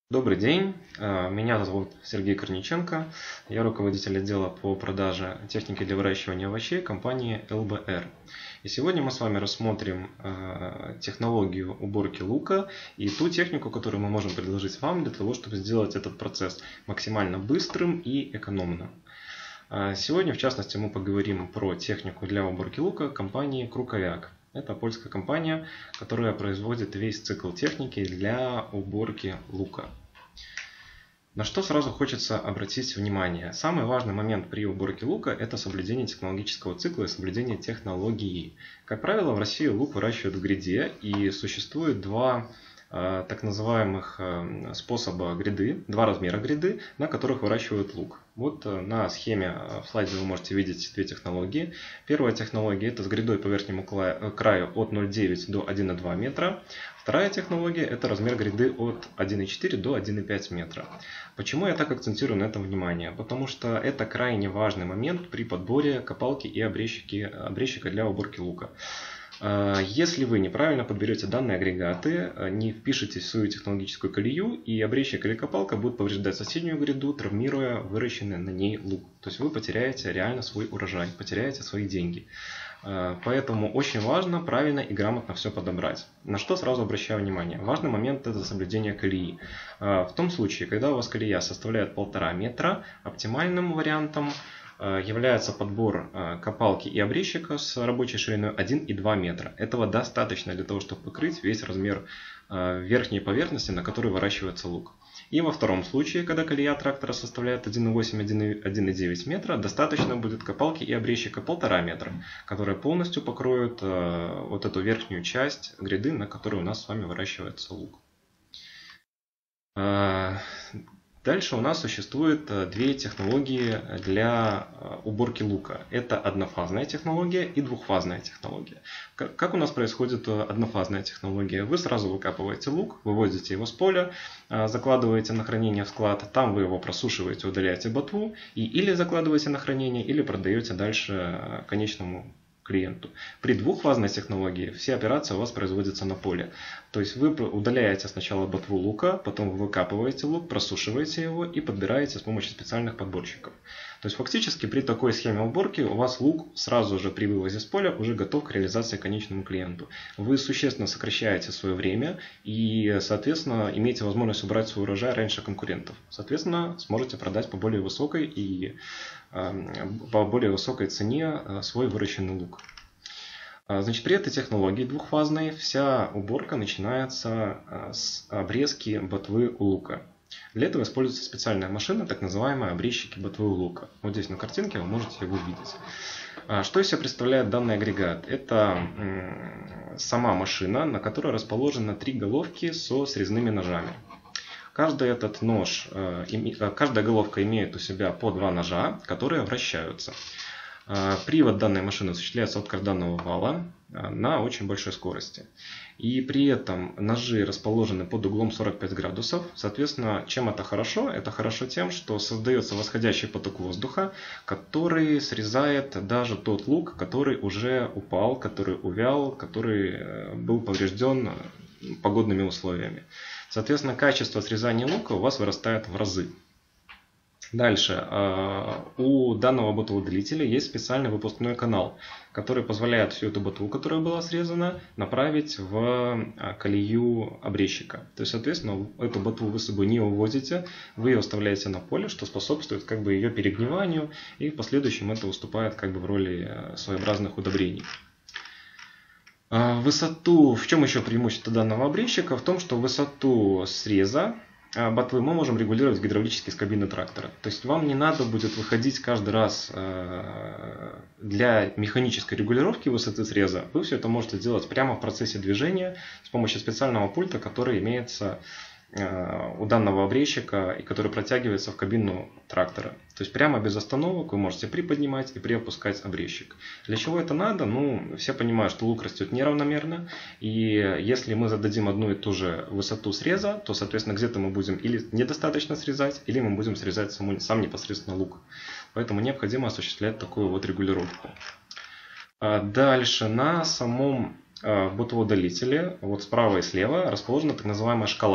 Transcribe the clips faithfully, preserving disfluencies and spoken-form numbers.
Добрый день, меня зовут Сергей Корниченко, я руководитель отдела по продаже техники для выращивания овощей компании эл бэ эр. И сегодня мы с вами рассмотрим технологию уборки лука и ту технику, которую мы можем предложить вам для того, чтобы сделать этот процесс максимально быстрым и экономным. Сегодня, в частности, мы поговорим про технику для уборки лука компании Круковяк. Это польская компания, которая производит весь цикл техники для уборки лука. На что сразу хочется обратить внимание. Самый важный момент при уборке лука – это соблюдение технологического цикла и соблюдение технологии. Как правило, в России лук выращивают в гряде, и существует два так называемых способа гряды, два размера гряды, на которых выращивают лук. Вот на схеме в слайде вы можете видеть две технологии. Первая технология – это с грядой по верхнему краю от ноль целых девять десятых до одного целых двух десятых метра. Вторая технология – это размер гряды от одного целых четыре десятых до одного целых пять метра. Почему я так акцентирую на этом внимание? Потому что это крайне важный момент при подборе копалки и обрезчика для уборки лука. Если вы неправильно подберете данные агрегаты, не впишетесь в свою технологическую колею, и обрезчик или копалка будут повреждать соседнюю гряду, травмируя выращенный на ней лук. То есть вы потеряете реально свой урожай, потеряете свои деньги. Поэтому очень важно правильно и грамотно все подобрать. На что сразу обращаю внимание. Важный момент – это соблюдение колеи. В том случае, когда у вас колея составляет полтора метра, оптимальным вариантом является подбор копалки и обрезчика с рабочей шириной один и два метра. Этого достаточно для того, чтобы покрыть весь размер верхней поверхности, на которой выращивается лук. И во втором случае, когда колея трактора составляет один целых восемь десятых - один целых девять десятых метра, достаточно будет копалки и обрезчика полтора метра, которые полностью покроют вот эту верхнюю часть гряды, на которой у нас с вами выращивается лук. Дальше у нас существует две технологии для уборки лука. Это однофазная технология и двухфазная технология. Как у нас происходит однофазная технология? Вы сразу выкапываете лук, выводите его с поля, закладываете на хранение в склад, там вы его просушиваете, удаляете ботву, и или закладываете на хранение, или продаете дальше конечному клиенту. При двухфазной технологии все операции у вас производятся на поле. То есть вы удаляете сначала ботву лука, потом вы выкапываете лук, просушиваете его и подбираете с помощью специальных подборщиков. То есть фактически при такой схеме уборки у вас лук сразу же при вывозе с поля уже готов к реализации конечному клиенту. Вы существенно сокращаете свое время и, соответственно, имеете возможность убрать свой урожай раньше конкурентов. Соответственно, сможете продать по более высокой и по более высокой цене свой выращенный лук. Значит, при этой технологии двухфазной вся уборка начинается с обрезки ботвы у лука. Для этого используется специальная машина, так называемая обрезчики ботвы у лука. Вот здесь на картинке вы можете его видеть. Что из себя представляет данный агрегат? Это сама машина, на которой расположены три головки со срезными ножами. Каждый этот нож, каждая головка имеет у себя по два ножа, которые вращаются. Привод данной машины осуществляется от карданного вала на очень большой скорости. И при этом ножи расположены под углом сорок пять градусов. Соответственно, чем это хорошо? Это хорошо тем, что создается восходящий поток воздуха, который срезает даже тот лук, который уже упал, который увял, который был поврежден погодными условиями. Соответственно, качество срезания лука у вас вырастает в разы. Дальше. У данного ботвоудлителя есть специальный выпускной канал, который позволяет всю эту ботву, которая была срезана, направить в колею обрезчика. То есть, соответственно, эту ботву вы с собой не увозите, вы ее оставляете на поле, что способствует как бы ее перегниванию, и в последующем это выступает как бы в роли своеобразных удобрений. Высоту, в чем еще преимущество данного обрезчика? В том, что высоту среза ботвы мы можем регулировать гидравлически с кабины трактора. То есть вам не надо будет выходить каждый раз для механической регулировки высоты среза. Вы все это можете сделать прямо в процессе движения с помощью специального пульта, который имеется у данного обрезчика и который протягивается в кабину трактора. То есть прямо без остановок вы можете приподнимать и приопускать обрезчик. Для чего это надо? Ну, все понимают, что лук растет неравномерно, и если мы зададим одну и ту же высоту среза, то, соответственно, где-то мы будем или недостаточно срезать, или мы будем срезать сам, сам непосредственно лук. Поэтому необходимо осуществлять такую вот регулировку. Дальше на самом ботвоудалителе, вот справа и слева, расположена так называемая шкала.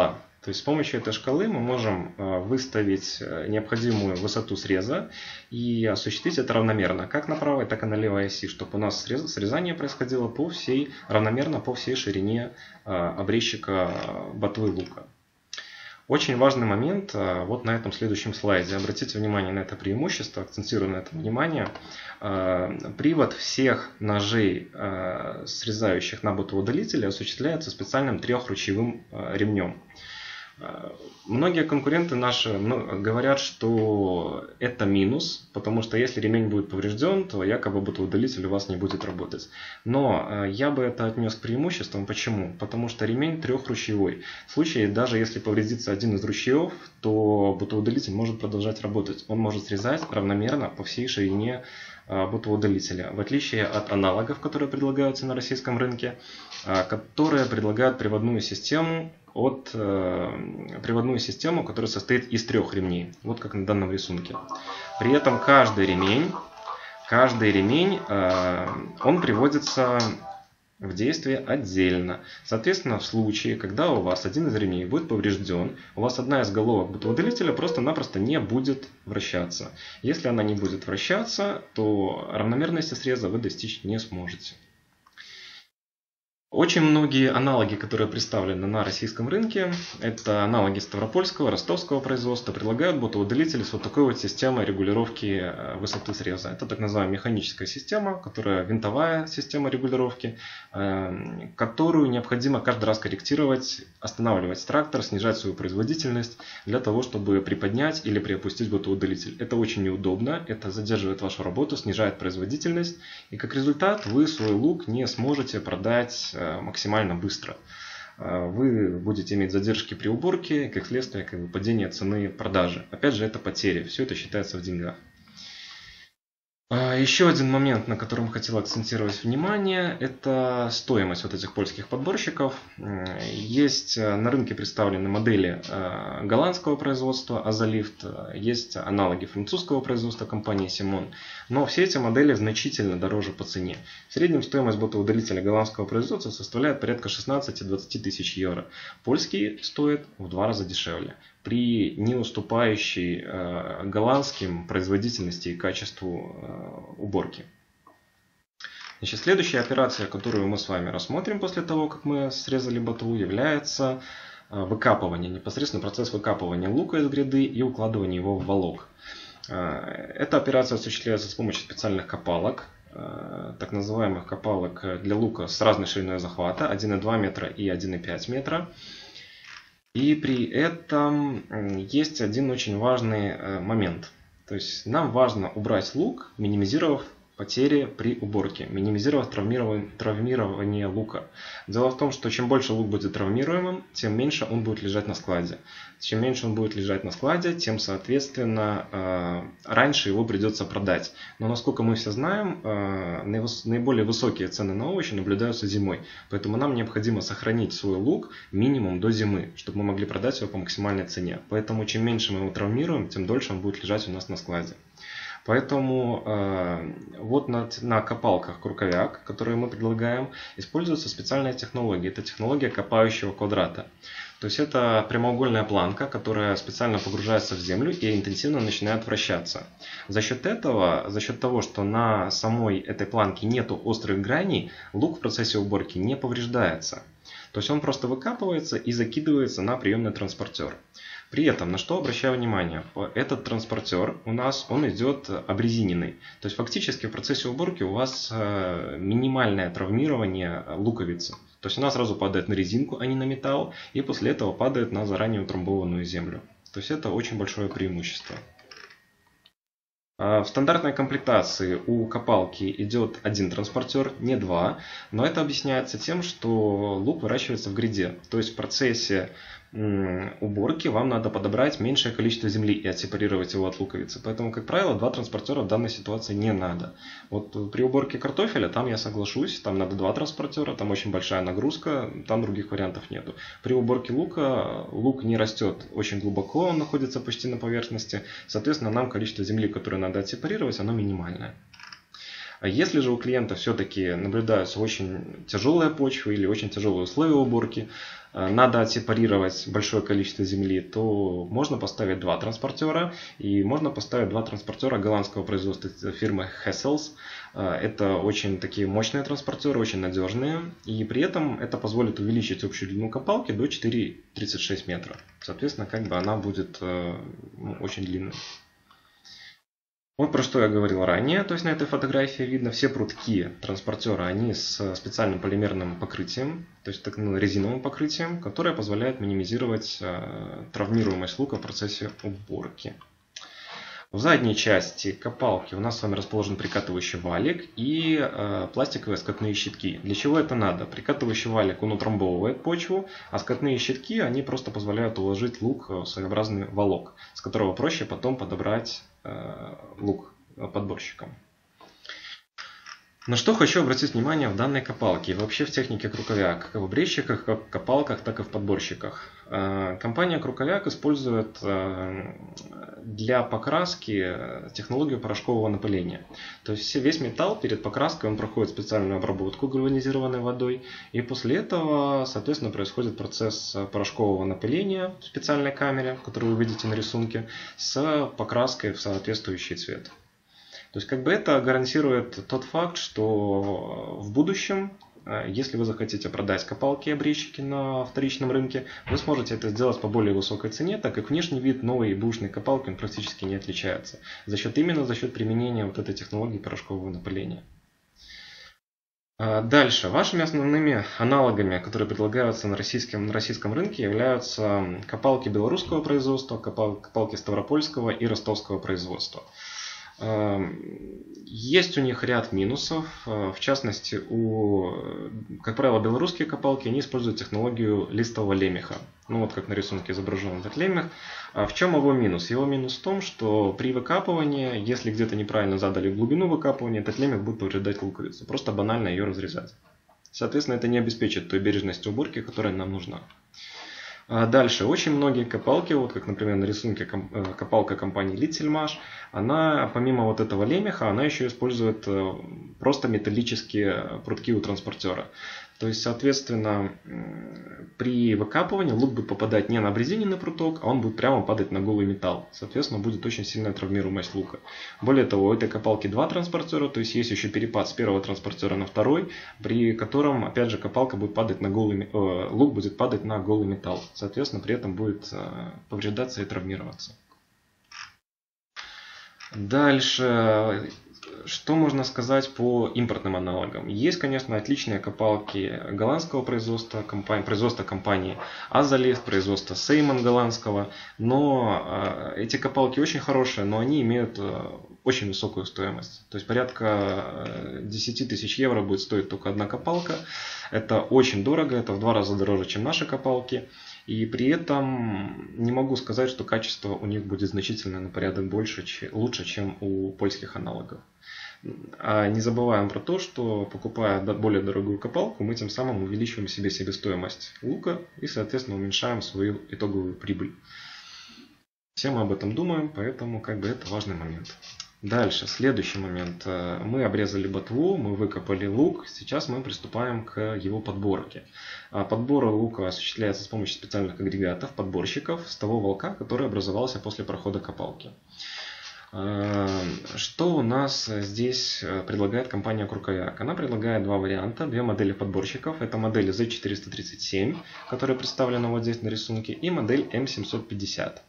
То есть с помощью этой шкалы мы можем выставить необходимую высоту среза и осуществить это равномерно, как на правой, так и на левой оси, чтобы у нас срезание происходило по всей, равномерно по всей ширине обрезчика ботвы лука. Очень важный момент вот на этом следующем слайде. Обратите внимание на это преимущество, акцентирую на это внимание. Привод всех ножей, срезающих на ботвоудалителе, осуществляется специальным трехручьевым ремнем. Многие конкуренты наши говорят, что это минус, потому что если ремень будет поврежден, то якобы ботвоудалитель у вас не будет работать. Но я бы это отнес к преимуществам. Почему? Потому что ремень трехручьевой. В случае, даже если повредится один из ручьев, то ботвоудалитель может продолжать работать. Он может срезать равномерно по всей ширине ботвоудалителя, в отличие от аналогов, которые предлагаются на российском рынке, которые предлагают приводную систему от э, приводную систему, которая состоит из трех ремней, вот как на данном рисунке. При этом каждый ремень, каждый ремень, э, он приводится в действие отдельно. Соответственно, в случае, когда у вас один из ремней будет поврежден, у вас одна из головок ботвоудалителя просто-напросто не будет вращаться. Если она не будет вращаться, то равномерности среза вы достичь не сможете. Очень многие аналоги, которые представлены на российском рынке, это аналоги ставропольского, ростовского производства, предлагают ботвоудалители с вот такой вот системой регулировки высоты среза. Это так называемая механическая система, которая винтовая система регулировки, которую необходимо каждый раз корректировать, останавливать трактор, снижать свою производительность для того, чтобы приподнять или приопустить ботвоудалитель. Это очень неудобно, это задерживает вашу работу, снижает производительность, и как результат вы свой лук не сможете продать максимально быстро. Вы будете иметь задержки при уборке, как следствие как бы, падение цены продажи. Опять же, это потери. Все это считается в деньгах. Еще один момент, на котором хотел акцентировать внимание, это стоимость вот этих польских подборщиков. Есть на рынке представлены модели голландского производства Azalift, есть аналоги французского производства компании Simon, но все эти модели значительно дороже по цене. В среднем стоимость ботвоудалителя голландского производства составляет порядка шестнадцати-двадцати тысяч евро. Польский стоит в два раза дешевле, при не уступающей э, голландским производительности и качеству э, уборки. Значит, следующая операция, которую мы с вами рассмотрим после того, как мы срезали ботву, является э, выкапывание, непосредственно процесс выкапывания лука из гряды и укладывания его в волок. Э, эта операция осуществляется с помощью специальных копалок, э, так называемых копалок для лука с разной шириной захвата, один и два метра и один и пять метра. И при этом есть один очень важный момент. То есть нам важно убрать лук, минимизировав потери при уборке, минимизировав травмирование, травмирование лука. Дело в том, что чем больше лук будет травмируемым, тем меньше он будет лежать на складе. Чем меньше он будет лежать на складе, тем, соответственно, раньше его придется продать. Но, насколько мы все знаем, наиболее высокие цены на овощи наблюдаются зимой. Поэтому нам необходимо сохранить свой лук минимум до зимы, чтобы мы могли продать его по максимальной цене. Поэтому чем меньше мы его травмируем, тем дольше он будет лежать у нас на складе. Поэтому э, вот на, на копалках круговяк, которые мы предлагаем, используется специальная технология. Это технология копающего квадрата. То есть это прямоугольная планка, которая специально погружается в землю и интенсивно начинает вращаться. За счет этого, за счет того, что на самой этой планке нету острых граней, лук в процессе уборки не повреждается. То есть он просто выкапывается и закидывается на приемный транспортер. При этом, на что обращаю внимание, этот транспортер у нас он идет обрезиненный. То есть фактически в процессе уборки у вас минимальное травмирование луковицы. То есть она сразу падает на резинку, а не на металл, и после этого падает на заранее утрамбованную землю. То есть это очень большое преимущество. В стандартной комплектации у копалки идет один транспортер, не два, но это объясняется тем, что лук выращивается в гряде. То есть в процессе уборки вам надо подобрать меньшее количество земли и отсепарировать его от луковицы. Поэтому, как правило, два транспортера в данной ситуации не надо. Вот при уборке картофеля там я соглашусь, там надо два транспортера, там очень большая нагрузка, там других вариантов нету. При уборке лука лук не растет очень глубоко, он находится почти на поверхности. Соответственно, нам количество земли, которое надо отсепарировать, оно минимальное. Если же у клиента все-таки наблюдаются очень тяжелые почвы или очень тяжелые условия уборки, надо отсепарировать большое количество земли, то можно поставить два транспортера. И можно поставить два транспортера голландского производства фирмы Hessels. Это очень такие мощные транспортеры, очень надежные. И при этом это позволит увеличить общую длину копалки до четыре целых тридцать шесть сотых метра. Соответственно, как бы она будет ну, очень длинной. Вот про что я говорил ранее, то есть на этой фотографии видно все прутки транспортера, они с специальным полимерным покрытием, то есть так, ну, резиновым покрытием, которое позволяет минимизировать э, травмируемость лука в процессе уборки. В задней части копалки у нас с вами расположен прикатывающий валик и э, пластиковые скатные щитки. Для чего это надо? Прикатывающий валик он утрамбовывает почву, а скатные щитки они просто позволяют уложить лук в своеобразный валок, с которого проще потом подобрать э, лук подборщиком. На что хочу обратить внимание в данной копалке и вообще в технике Круковяк, как в обрезчиках, как в копалках, так и в подборщиках. Компания Круковяк использует для покраски технологию порошкового напыления. То есть весь металл перед покраской он проходит специальную обработку гальванизированной водой, и после этого, соответственно, происходит процесс порошкового напыления в специальной камере, которую вы видите на рисунке, с покраской в соответствующий цвет. То есть как бы это гарантирует тот факт, что в будущем, если вы захотите продать копалки и обрезчики на вторичном рынке, вы сможете это сделать по более высокой цене, так как внешний вид новой бэушной копалки он практически не отличается. За счет, именно за счет применения вот этой технологии порошкового напыления. Дальше. Вашими основными аналогами, которые предлагаются на российском, на российском рынке, являются копалки белорусского производства, копалки ставропольского и ростовского производства. Есть у них ряд минусов, в частности, у, как правило, белорусские копалки, они используют технологию листового лемеха. Ну вот как на рисунке изображен этот лемех. В чем его минус? Его минус в том, что при выкапывании, если где-то неправильно задали глубину выкапывания, этот лемех будет повреждать луковицу, просто банально ее разрезать. Соответственно, это не обеспечит той бережности уборки, которая нам нужна. Дальше, очень многие копалки, вот как, например, на рисунке копалка компании Литсельмаш, она помимо вот этого лемеха, она еще использует просто металлические прутки у транспортера. То есть, соответственно, при выкапывании лук будет попадать не на обрезиненный пруток, а он будет прямо падать на голый металл. Соответственно, будет очень сильная травмируемость лука. Более того, у этой копалки два транспортера, то есть есть еще перепад с первого транспортера на второй, при котором, опять же, копалка будет падать на голый, э, лук будет падать на голый металл. Соответственно, при этом будет э, повреждаться и травмироваться. Дальше. Что можно сказать по импортным аналогам? Есть, конечно, отличные копалки голландского производства, компании, производства компании Azaleft, производства Seiman голландского, но э, эти копалки очень хорошие, но они имеют э, очень высокую стоимость. То есть порядка десять тысяч евро будет стоить только одна копалка. Это очень дорого, это в два раза дороже, чем наши копалки. И при этом не могу сказать, что качество у них будет значительно на порядок больше, лучше, чем у польских аналогов. А не забываем про то, что покупая более дорогую копалку, мы тем самым увеличиваем себе себестоимость лука и, соответственно, уменьшаем свою итоговую прибыль. Все мы об этом думаем, поэтому как бы это важный момент. Дальше, следующий момент. Мы обрезали ботву, мы выкопали лук, сейчас мы приступаем к его подборке. Подбор лука осуществляется с помощью специальных агрегатов, подборщиков, с того волка, который образовался после прохода копалки. Что у нас здесь предлагает компания Круковяк? Она предлагает два варианта, две модели подборщиков. Это модель зет четыреста тридцать семь, которая представлена вот здесь на рисунке, и модель эм семьсот пятьдесят.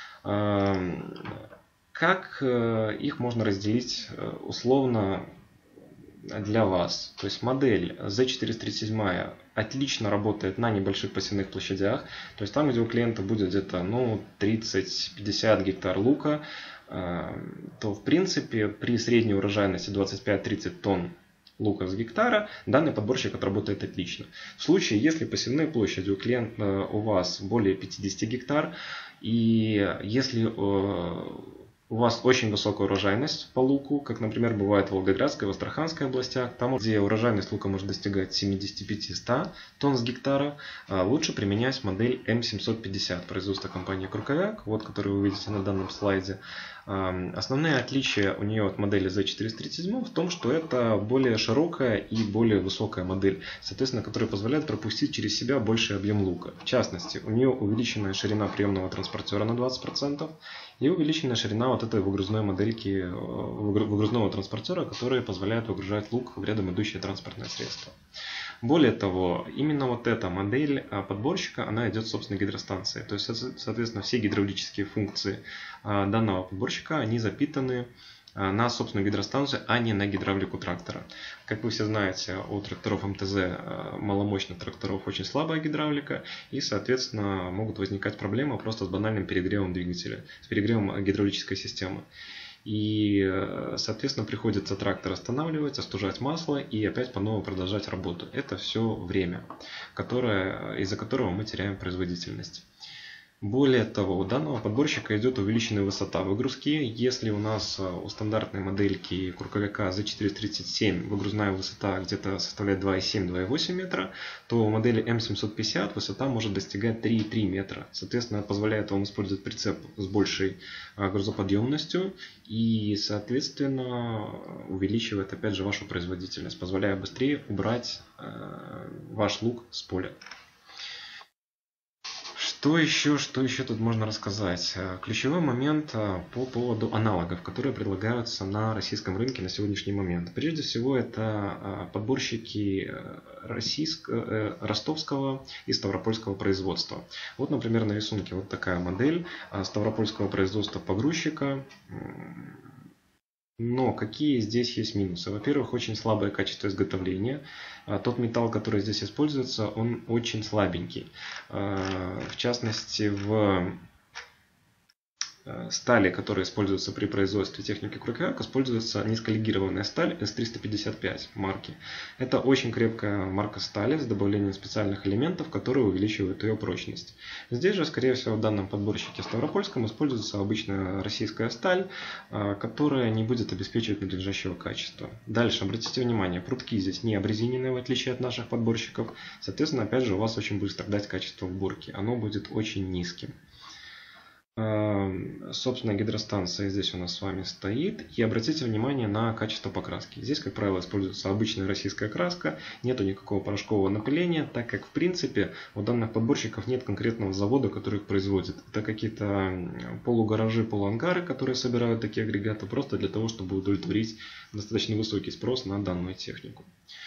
Как их можно разделить условно для вас? То есть модель зет четыреста тридцать семь отлично работает на небольших посевных площадях. То есть там, где у клиента будет где-то ну, тридцать-пятьдесят гектар лука, то в принципе при средней урожайности двадцать пять-тридцать тонн лука с гектара данный подборщик отработает отлично. В случае, если посевные площади у клиента у вас более пятидесяти гектар, и если у вас очень высокая урожайность по луку, как, например, бывает в Волгоградской, в Астраханской областях, там, где урожайность лука может достигать семидесяти пяти — ста тонн с гектара, лучше применять модель эм семьсот пятьдесят производства компании Круковяк, вот, которую вы видите на данном слайде. Основные отличия у нее от модели зет четыреста тридцать семь в том, что это более широкая и более высокая модель, соответственно, которая позволяет пропустить через себя больший объем лука. В частности, у нее увеличенная ширина приемного транспортера на двадцать процентов и увеличенная ширина вот этой выгрузной модельки выгрузного транспортера, которая позволяет выгружать лук в рядом идущие транспортные средства. Более того, именно вот эта модель подборщика, она идет с собственной гидростанции. То есть, соответственно, все гидравлические функции данного подборщика, они запитаны на собственную гидростанцию, а не на гидравлику трактора. Как вы все знаете, у тракторов эм тэ зэ, маломощных тракторов, очень слабая гидравлика, и, соответственно, могут возникать проблемы просто с банальным перегревом двигателя, с перегревом гидравлической системы. И, соответственно, приходится трактор останавливать, остужать масло и опять по новому продолжать работу. Это все время, которое, из-за которого мы теряем производительность. Более того, у данного подборщика идет увеличенная высота выгрузки. Если у нас у стандартной модельки Круковяка зет четыреста тридцать семь выгрузная высота где-то составляет два и семь — два и восемь метра, то у модели эм семьсот пятьдесят высота может достигать три и три метра. Соответственно, позволяет вам использовать прицеп с большей грузоподъемностью и, соответственно, увеличивает опять же вашу производительность, позволяя быстрее убрать ваш лук с поля. Что еще, что еще тут можно рассказать? Ключевой момент по поводу аналогов, которые предлагаются на российском рынке на сегодняшний момент. Прежде всего, это подборщики российского, ростовского и ставропольского производства. Вот, например, на рисунке вот такая модель ставропольского производства погрузчика. Но какие здесь есть минусы? Во-первых, очень слабое качество изготовления. Тот металл, который здесь используется, он очень слабенький. В частности, в стали, которые используются при производстве техники Круковяк, используется низколегированная сталь эс триста пятьдесят пять марки. Это очень крепкая марка стали с добавлением специальных элементов, которые увеличивают ее прочность. Здесь же, скорее всего, в данном подборщике ставропольском используется обычная российская сталь, которая не будет обеспечивать надлежащего качества. Дальше, обратите внимание, прутки здесь не обрезиненные, в отличие от наших подборщиков. будет, опять же, у вас очень будет страдать качество уборки. Оно будет очень низким. Собственно, гидростанция здесь у нас с вами стоит. И обратите внимание на качество покраски. Здесь, как правило, используется обычная российская краска. Нету никакого порошкового напыления, так как, в принципе, у данных подборщиков нет конкретного завода, который их производит. Это какие-то полугаражи, полуангары, которые собирают такие агрегаты просто для того, чтобы удовлетворить достаточно высокий спрос на данную технику.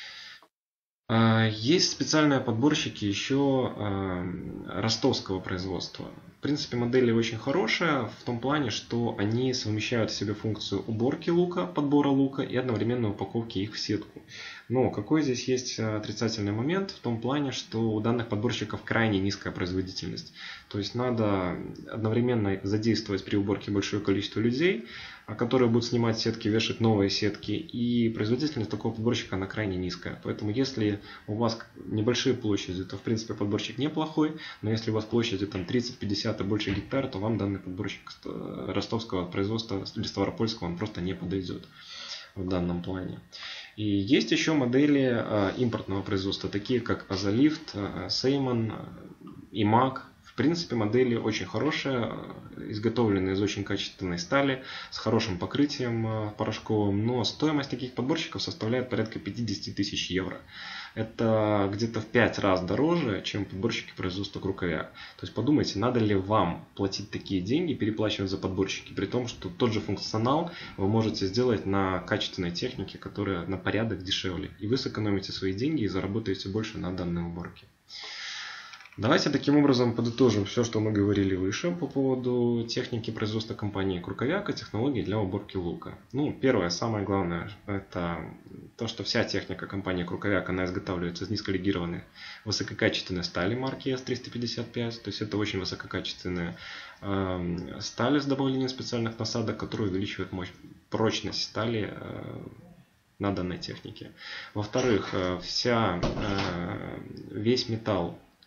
Есть специальные подборщики еще ростовского производства. В принципе, модели очень хорошие в том плане, что они совмещают в себе функцию уборки лука, подбора лука и одновременно упаковки их в сетку. Но какой здесь есть отрицательный момент в том плане, что у данных подборщиков крайне низкая производительность. То есть надо одновременно задействовать при уборке большое количество людей, которые будут снимать сетки, вешать новые сетки. И производительность такого подборщика она крайне низкая. Поэтому если у вас небольшие площади, то в принципе подборщик неплохой. Но если у вас площади там тридцать, пятьдесят и больше гектар, то вам данный подборщик ростовского производства или ставропольского он просто не подойдет в данном плане. И есть еще модели э, импортного производства, такие как Азолифт, э, Сейман, и Мак. В принципе, модели очень хорошие, изготовлены из очень качественной стали, с хорошим покрытием э, порошковым, но стоимость таких подборщиков составляет порядка пятьдесят тысяч евро. Это где-то в пять раз дороже, чем подборщики производства Круковяк. То есть подумайте, надо ли вам платить такие деньги, переплачивать за подборщики, при том, что тот же функционал вы можете сделать на качественной технике, которая на порядок дешевле. И вы сэкономите свои деньги и заработаете больше на данной уборке. Давайте таким образом подытожим все, что мы говорили выше по поводу техники производства компании Круковяк и технологий для уборки лука. Ну, первое, самое главное, это то, что вся техника компании Круковяк, она изготавливается из низколегированной высококачественной стали марки эс триста пятьдесят пять. То есть это очень высококачественная э, сталь с добавлением специальных насадок, которые увеличивают мощь, прочность стали э, на данной технике. Во-вторых, вся, э, весь металл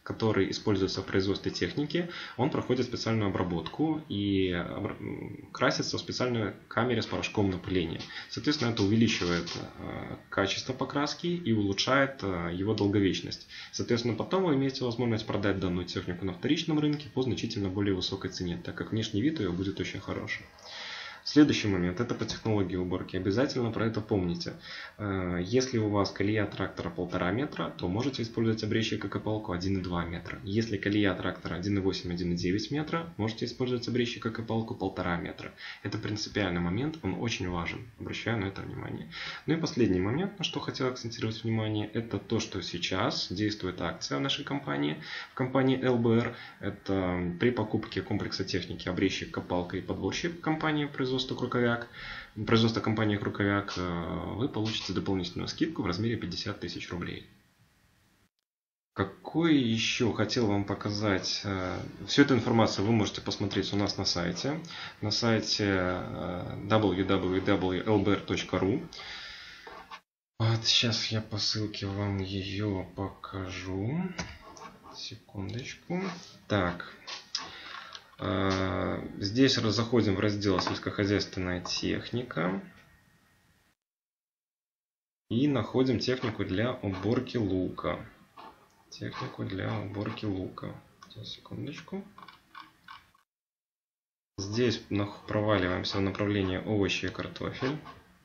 который используется в производстве техники, он проходит специальную обработку и красится в специальной камере с порошковым напылением. Соответственно, это увеличивает качество покраски и улучшает его долговечность. Соответственно, потом вы имеете возможность продать данную технику на вторичном рынке по значительно более высокой цене, так как внешний вид ее будет очень хороший. Следующий момент, это по технологии уборки. Обязательно про это помните. Если у вас колея трактора полтора метра, то можете использовать обрезчик как и палку один и два метра. Если колея трактора один и восемь — один и девять метра, можете использовать обрезчик как и палку полтора метра. Это принципиальный момент, он очень важен. Обращаю на это внимание. Ну и последний момент, на что хотел акцентировать внимание, это то, что сейчас действует акция в нашей компании, в компании эл бэ эр. Это при покупке комплекса техники обрезчик, копалка и подборщик компании производства Круковяк, производство компании Круковяк, вы получите дополнительную скидку в размере пятьдесят тысяч рублей. Какой еще хотел вам показать? Всю эту информацию вы можете посмотреть у нас на сайте, на сайте дабл ю дабл ю дабл ю точка эл бэ эр точка ру. Вот сейчас я по ссылке вам ее покажу. Секундочку. Так. Здесь заходим в раздел «Сельскохозяйственная техника» и находим технику для уборки лука. Технику для уборки лука. Сейчас, секундочку. Здесь проваливаемся в направление овощи и картофель.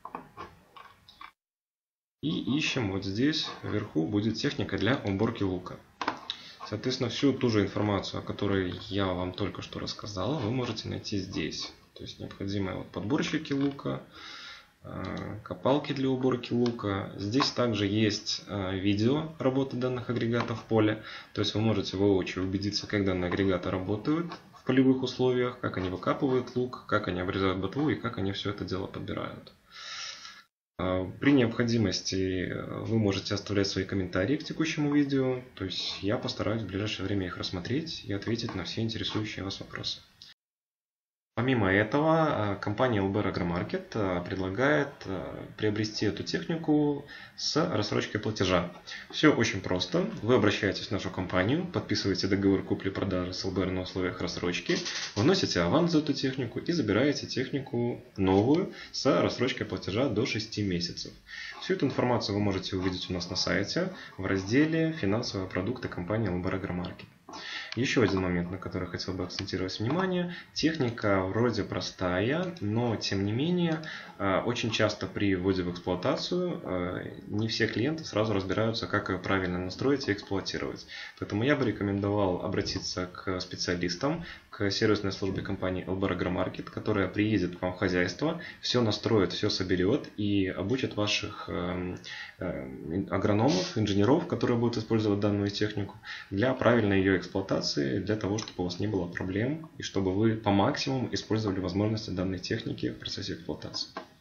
И ищем вот здесь вверху будет техника для уборки лука. Соответственно, всю ту же информацию, о которой я вам только что рассказал, вы можете найти здесь. То есть необходимые вот подборщики лука, копалки для уборки лука. Здесь также есть видео работы данных агрегатов в поле. То есть вы можете воочию убедиться, как данные агрегаты работают в полевых условиях, как они выкапывают лук, как они обрезают ботву и как они все это дело подбирают. При необходимости вы можете оставлять свои комментарии к текущему видео, то есть я постараюсь в ближайшее время их рассмотреть и ответить на все интересующие вас вопросы. Помимо этого, компания эл бэ эр Agromarket предлагает приобрести эту технику с рассрочкой платежа. Все очень просто. Вы обращаетесь в нашу компанию, подписываете договор купли-продажи с эл бэ эр на условиях рассрочки, вносите аванс за эту технику и забираете технику новую с рассрочкой платежа до шести месяцев. Всю эту информацию вы можете увидеть у нас на сайте в разделе «Финансовые продукты» компании эл бэ эр Agromarket. Еще один момент, на который хотел бы акцентировать внимание. Техника вроде простая, но тем не менее очень часто при вводе в эксплуатацию не все клиенты сразу разбираются, как ее правильно настроить и эксплуатировать. Поэтому я бы рекомендовал обратиться к специалистам, к сервисной службе компании эл бэ эр Agromarket, которая приедет к вам в хозяйство, все настроит, все соберет и обучит ваших агрономов, инженеров, которые будут использовать данную технику, для правильной ее эксплуатации, для того, чтобы у вас не было проблем и чтобы вы по максимуму использовали возможности данной техники в процессе эксплуатации.